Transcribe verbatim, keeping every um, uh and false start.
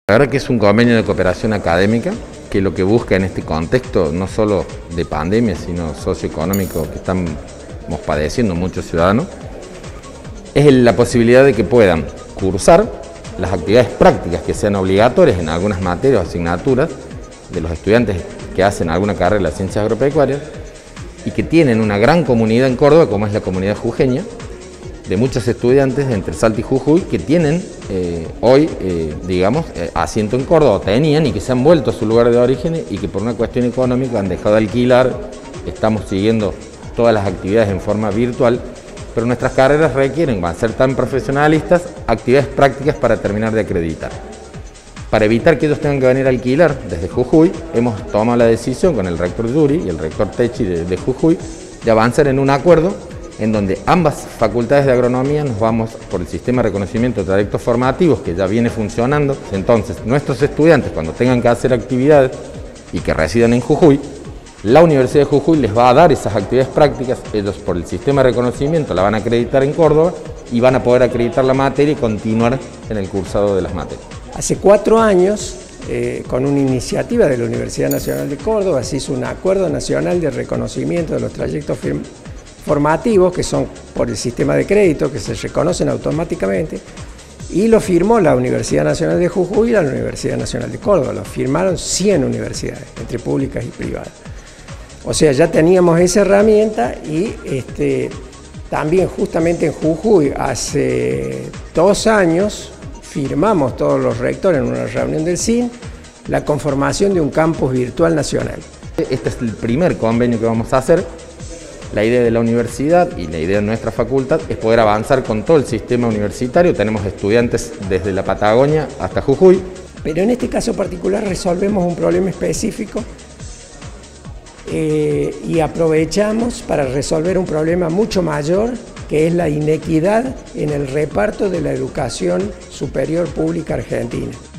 La verdad que es un convenio de cooperación académica que lo que busca en este contexto, no solo de pandemia, sino socioeconómico que estamos padeciendo muchos ciudadanos, es la posibilidad de que puedan cursar las actividades prácticas que sean obligatorias en algunas materias o asignaturas de los estudiantes que hacen alguna carrera de las ciencias agropecuarias y que tienen una gran comunidad en Córdoba, como es la comunidad jujeña, de muchos estudiantes entre Salta y Jujuy que tienen eh, hoy, eh, digamos, eh, asiento en Córdoba, tenían y que se han vuelto a su lugar de origen y que por una cuestión económica han dejado de alquilar. Estamos siguiendo todas las actividades en forma virtual, pero nuestras carreras requieren, van a ser tan profesionalistas, actividades prácticas para terminar de acreditar. Para evitar que ellos tengan que venir a alquilar desde Jujuy, hemos tomado la decisión con el rector Yuri y el rector Techi de, de Jujuy de avanzar en un acuerdo en donde ambas facultades de agronomía nos vamos por el sistema de reconocimiento de trayectos formativos que ya viene funcionando. Entonces, nuestros estudiantes, cuando tengan que hacer actividades y que residan en Jujuy, la Universidad de Jujuy les va a dar esas actividades prácticas, ellos por el sistema de reconocimiento la van a acreditar en Córdoba y van a poder acreditar la materia y continuar en el cursado de las materias. Hace cuatro años, eh, con una iniciativa de la Universidad Nacional de Córdoba, se hizo un acuerdo nacional de reconocimiento de los trayectos formativos, que son por el sistema de crédito, que se reconocen automáticamente, y lo firmó la Universidad Nacional de Jujuy y la Universidad Nacional de Córdoba. Lo firmaron cien universidades, entre públicas y privadas. O sea, ya teníamos esa herramienta y este, también justamente en Jujuy, hace dos años, firmamos todos los rectores en una reunión del C I N la conformación de un campus virtual nacional. Este es el primer convenio que vamos a hacer. La idea de la universidad y la idea de nuestra facultad es poder avanzar con todo el sistema universitario. Tenemos estudiantes desde la Patagonia hasta Jujuy. Pero en este caso particular resolvemos un problema específico eh, y aprovechamos para resolver un problema mucho mayor, que es la inequidad en el reparto de la educación superior pública argentina.